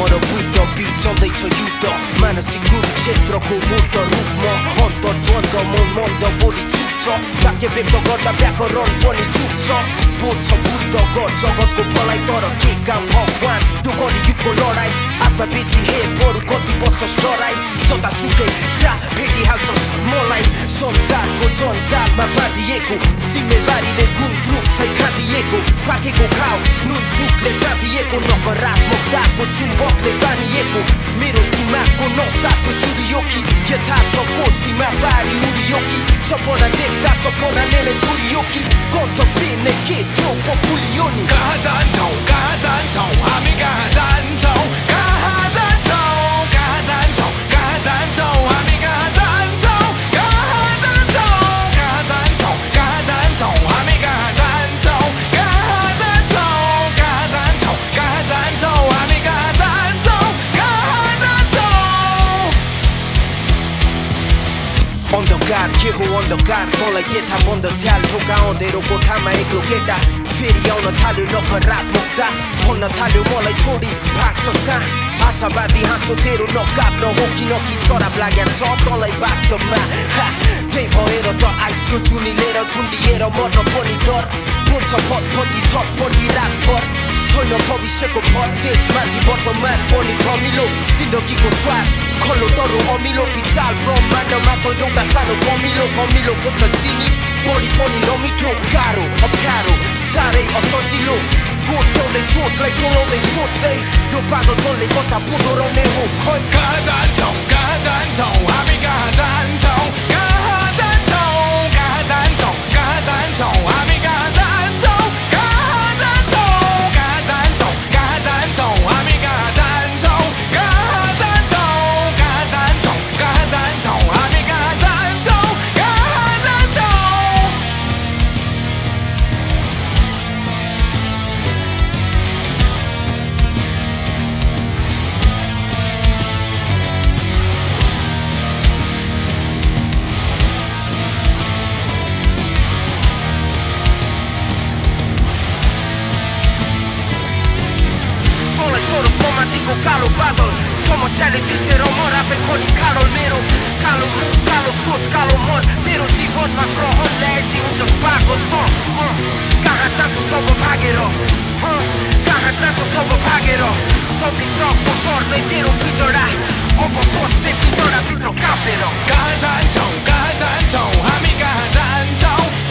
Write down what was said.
मर बुद्ध बिच चल्दैछ युद्ध मानसिक कुरुक्षेत्रको मूर्त रूपमा अन्तर द्वन्द मन्द बोली चुक्छ वाक्य व्यक्त गर्दा व्याकरण पनि चुक्छ बोल्छ बुद्ध गर जगतको भलाइ तर के काम भगवान यो कलियुगको लडाई आत्मा बेची हे बरु कति बस्छस् डराई जतासुकै जा भेटिहाल्छस् मलाई संसारको जन्जालमा बाँधिएको जिम्मेवारीले गुन्द्रुक छै खाँदिएको पाकेको घाउ नुनचुकले साधिएको नकारात्मकताको चुम्बकले बानिएको मेरो दिमागको नसाथो जुडियो कि यथार्थको सीमा पारी उडियो कि सपना देख्दा सपनाले नै पुरियो कि गन्तव्य नै के थियो पपुलियो नि कहाँ जान्छौँ हामी कहाँ जान्छौँ कहाँ जान्छौँ कहाँ जान्छौँ कहाँ जान्छौँ हामी कहाँ जान्छौँ कहाँ जान्छौँ कहाँ जान्छौँ कहाँ जान्छौँ हामी कहाँ जान्छौँ कहाँ जान्छौँ कहाँ जान्छौँ कहाँ जान्छौँ हामी कहाँ जान्छौँ कहाँ जान्छौँ अन्धकार के हो अन्धकार तँलाई के थाहा बन्द झ्याल ढोका अँधेरो कोठामा एक्लो केटा फेरि आउन थाल्यो नकारात्मकता भन्न थाल्यो मलाई छोडी भाग्छस् कहाँ आशावादी हाँसो तेरो नकाप्न हो कि नकी शराब लाग्या छ तँलाई वास्तवमा त्यही भएर त आइसो चुनिलेर झुन्डिएर मर्न पनि डर बोल्छ फतफती छटपटी रातभर छैन भविष्यको भर त्यसमाथि वर्तमान पनि धमिलो जिन्दगीको स्वाद खल्लो तरो अमिलो विशाल ब्रह्माण्डमा त एउटा सानो कमिलो खोज्छ चिनी बढी पनि नमिठो गाह्रो अप्ठ्यारो साह्रै असजिलो गोठाउँदै चोटलाई टोलाउँदै सोच्दै यो पागलपनले कता पो डोराउने हो खै कहाँ जान्छौँ हामी कहाँ जान्छौँ कहाँ जान्छौँ कहाँ जान्छौँ कहाँ जान्छौँ हामी कहाँ जान्छौँ कहाँ जान्छौँ कहाँ जान्छौँ कहाँ जान्छौँ हामी कहाँ जान्छौँ कहाँ जान्छौँ कहाँ जान्छौँ कहाँ जान्छौँ हामी कहाँ जान्छौँ कहाँ जान्छौँ Romántico कालो बादल समस्याले तिर्छेर मरापे खोली खाडल मेरो कालो मुख कालो सोच कालो मन तेरो जीवनमा ग्रहण ल्याएपछि हुन्छस् पागल त कहाँ जान्छ सब भागेर कहाँ जान्छ सब भागेर तभित्रको गर्दै तेरो बिजडा अब बस्दै बिजडाभित्र कापेर कहाँ जान्छौँ हामी कहाँ जान्छौँ